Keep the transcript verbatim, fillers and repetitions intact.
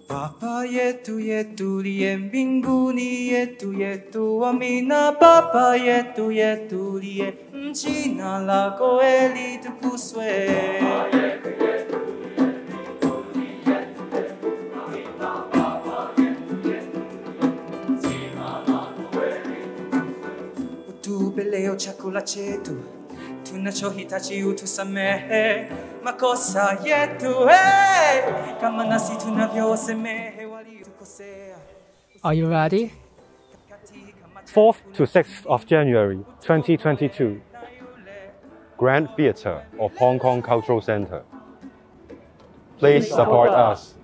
Papa yetu yetu liye mbinguni, yetu yetu amina. Papa yetu yetu liye, jina lako litukuzwe. Utupe leo chakula chetu, tunachohitaji utusamehe makosa yetu, hey, kama nasi tunavyowasamehe waliotukosea. Are you ready? fourth to sixth of January twenty twenty-two, Grand Theatre of Hong Kong Cultural Centre. Please support us.